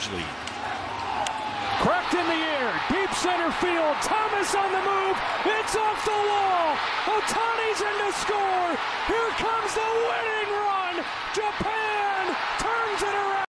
huge lead. Cracked in the air, deep center field. Thomas on the move. It's off the wall. Ohtani's in to score. Here comes the winning run. Japan